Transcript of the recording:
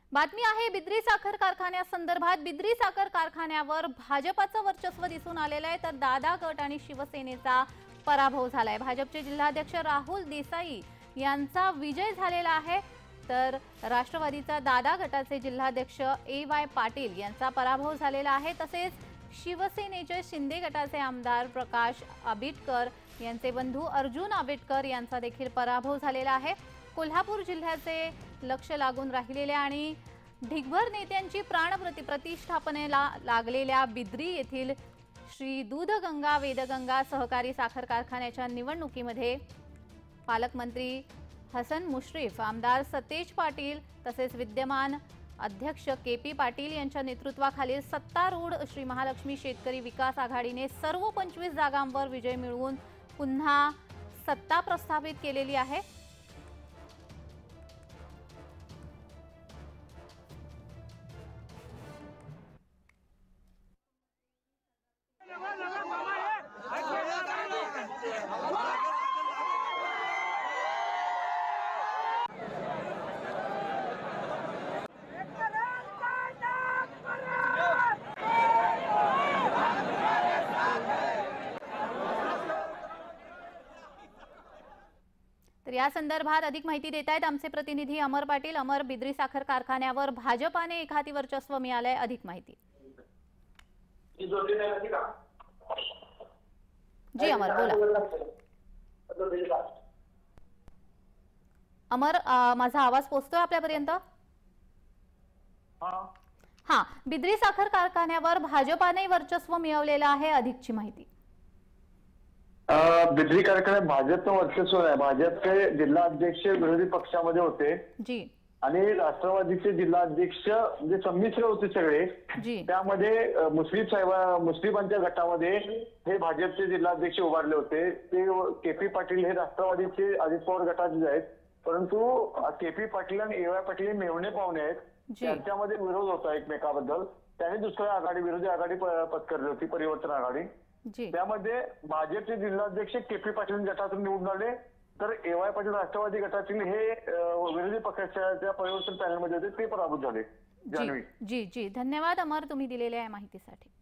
बातमी आहे बिद्री साखर कारखान्यासंदर्भात। बिद्री साखर कारखान्यावर भाजपाचं वर्चस्व दिसून आलेलं आहे, तर दादा गट आणि शिवसेनेचा पराभव झालाय। भाजपचे जिल्हाध्यक्ष राहुल देसाई यांचा विजय झालेला आहे, तर राष्ट्रवादीचा दादा गटाचे जिल्हाध्यक्ष ए.वाय. पाटील यांचा पराभव झालेला आहे। तसेच शिवसेनेचे शिंदे गटाचे आमदार प्रकाश आबिटकर यांचे बंधू अर्जुन आबिटकर यांचा देखील पराभव झालेला आहे। कोल्हापूर जिल्ह्याचे लक्ष लागून राहिलेल्या आणि ढिगभर नेत्यांची प्रतिष्ठापनेला लागलेल्या बिद्री येथील श्री दूधगंगा वेदगंगा सहकारी साखर कारखान्याच्या निवडणुकीमध्ये पालकमंत्री हसन मुश्रीफ, आमदार सतेज पाटील तसेच विद्यमान अध्यक्ष के.पी. पाटील यांच्या नेतृत्वाखालील सत्तारूढ श्री महालक्ष्मी शेतकरी विकास आघाडीने सर्व 25 जागांवर विजय मिळवून पुन्हा सत्ता प्रस्थापित केलेली आहे। तर या संदर्भात अधिक माहिती देत आहेत आमचे प्रतिनिधी अमर पाटील। अमर, बिद्री साखर कारखान्यावर भाजपाने एकाती वर्चस्व मिळालंय, अधिक माहिती। जी अमर, बोला। अमर, माझा आवाज पोहोचतोय आपल्यापर्यंत? हां, बिद्री साखर कारखान्यावर भाजपाने वर्चस्व मिळवलेलं आहे, अधिकची माहिती। बिद्री कारखान्यात भाजपचं वर्चस्व आहे। भाजपचे जिल्हाध्यक्ष विरोधी पक्षामध्ये होते जी, आणि राष्ट्रवादीचे जिल्हाध्यक्ष म्हणजे संमिश्र होते सगळे जी। त्यामध्ये मुस्लिमांच्या गटामध्ये हे भाजपचे जिल्हाध्यक्ष उभारले होते। ते के.पी. पाटील हे राष्ट्रवादीचे अजित पवार गटाचे आहेत, परंतु के.पी. पाटील आणि ए.वाय. पाटील हे मेव्हणे पाहुणे आहेत, त्यांच्यामध्ये विरोध होता एकमेकाबद्दल। त्यांनी दुसऱ्या आघाडी विरोधी आघाडी पत्करली होती, परिवर्तन आघाडी। त्यामध्ये भाजपचे जिल्हाध्यक्ष के.पी. पाटील गटातून निवडून आले, तर ए.वाय. पाटील राष्ट्रवादी गटातील हे विरोधी पक्षाच्या परिवर्तन पॅनलमध्ये होते, ते पराभूत झाले। जी जी, धन्यवाद अमर, तुम्ही दिलेल्या या माहितीसाठी।